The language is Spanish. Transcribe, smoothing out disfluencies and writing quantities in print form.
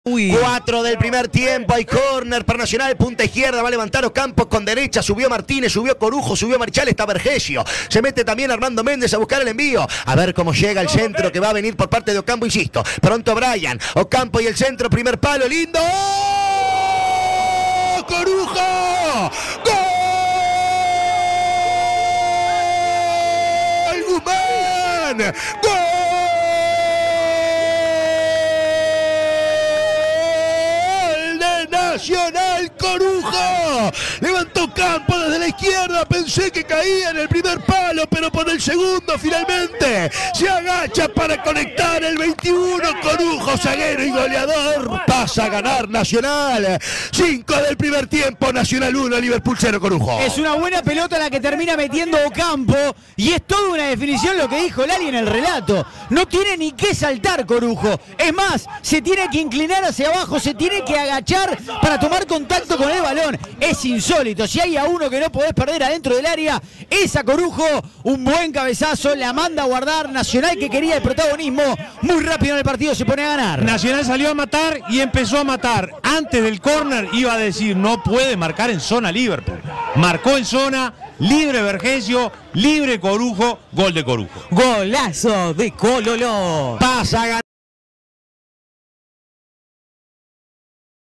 4 del primer tiempo, hay córner para Nacional, punta izquierda, va a levantar Ocampos con derecha, subió Martínez, subió Corujo, subió Marichal, está Vergesio, se mete también Armando Méndez a buscar el envío, a ver cómo llega el centro que va a venir por parte de Ocampo, insisto, pronto Brian, Ocampo y el centro, primer palo, lindo, ¡oh! ¡Corujo! ¡Gol! ¡Guzmán! ¡Gol! Nacional Corujo, levantó Campo desde la izquierda, pensé que caía en el primer palo, pero por el segundo finalmente se agacha para conectar el 21, Corujo, zaguero y goleador, pasa a ganar Nacional, 5 del primer tiempo, Nacional 1, Liverpool 0, Corujo. Es una buena pelota la que termina metiendo Ocampo y es toda una definición lo que dijo Lali en el relato, no tiene ni que saltar Corujo, es más, se tiene que inclinar hacia abajo, se tiene que agachar para tomar contacto con el balón. Es insólito. Si hay a uno que no podés perder adentro del área, es a Corujo. Un buen cabezazo, la manda a guardar. Nacional, que quería el protagonismo, muy rápido en el partido se pone a ganar. Nacional salió a matar y empezó a matar. Antes del córner iba a decir, no puede marcar en zona Liverpool. Marcó en zona, libre Vergesio, libre Corujo, gol de Corujo. Golazo de Cololo. Pasa a ganar.